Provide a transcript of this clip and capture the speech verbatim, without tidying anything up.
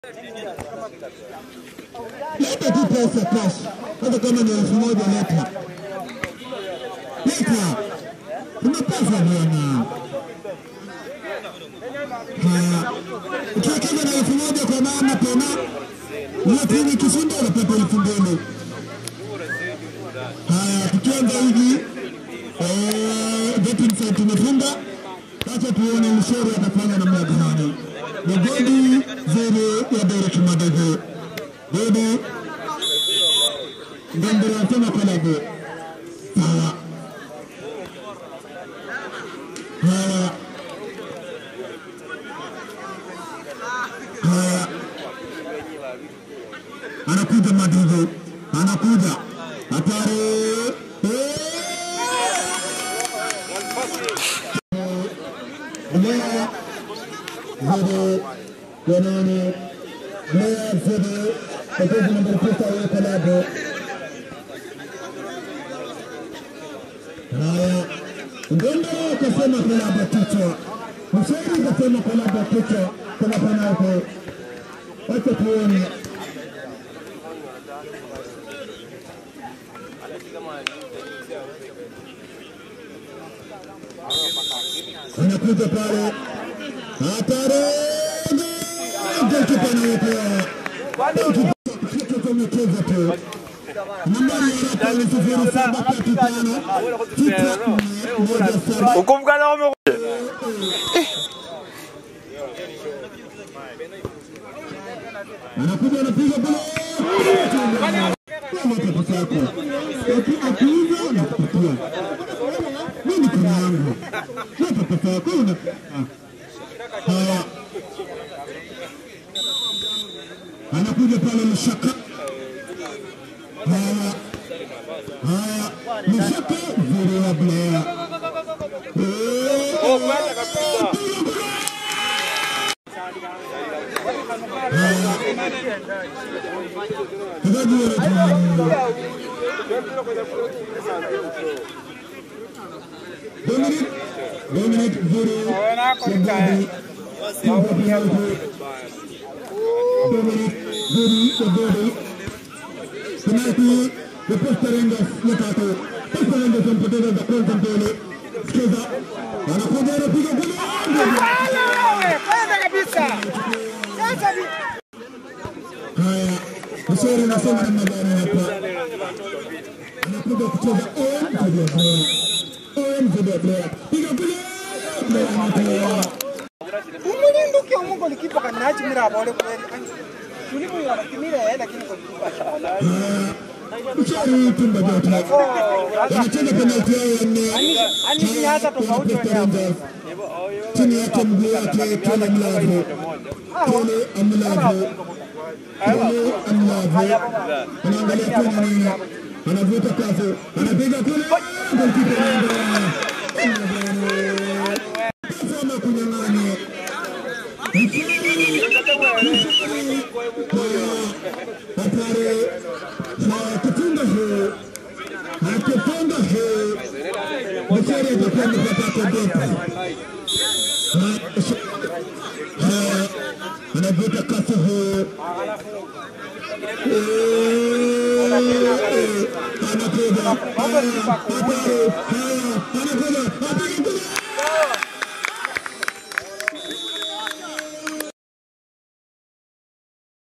Leta tu pesa cash. Hata kama ni elfu moja leta. Leta. Kuna pesa bwana. Haya. Ukiwekeza na elfu moja kwa mama tena. Lakini kishinda unapata elfu mbili. Haya, tukianza hivi. Eh, betting site tumefunga. Acha tuone mshoro atafanya namna gani. Ni goli zero ya Derek Madego. Goli Ndembele tena Kalago. Sawa. Haya. Haya. Anakuja Madego. Anakuja. Hatari. Lea Zede Yanani Lea Zede Kazi nambari tisa ya Kalago. Haya Ndembele kasema Kalago kichwa. Mshairi kasema Kalago kichwa. Kuna panako. Wacha tuone. Anakuja pale. Hatari. Goalkeeper anaokoa. Goalkeeper amecheza tu. Nambari ya Rapa ni sifuri saba tatu tano. Ukumkana wame. Anakuja anapiga bola. Kama tatizo yako. Akiuza na kupatia. Mimi kuna yangu. Hapa pesa yako una. Haya. Anakuja pale Mshaka. Haya. Haya. Mshaka zero ya Blair. Oh, kwenda kabisa. Dominic, Dominic Zuru, Dominic Zuru, penalti, the Posterengas Natato, Posterengas and Potato, the Contemplate, Skiza, anakuja anapiga goli. Haya, mshauri anasema namna gani hapa? Anakuja kucheza on to the on to the player. Piga goli. Umuni nduki Mungu likipa kanachi mira bole kweli. Tulipo yakimira lakini kwa kipa. Mshauri tumba jote. Anacheza penalti yao ya nne. Ani ni hata tofauti wanyama. Chini yake mguu wake tena mlavu. Tole amlavu. Tole amlavu. Anaangalia tena nini? Anavuta kafu. Anapiga kule. Goalkeeper anaenda. Sema kunyang'anya. Hatari. Na kufunga huu. Akifunga huu. Mshari atakuwa amepata kondoka. Anavuta kafu huu. Anakuja. Anakuja. Anakuja.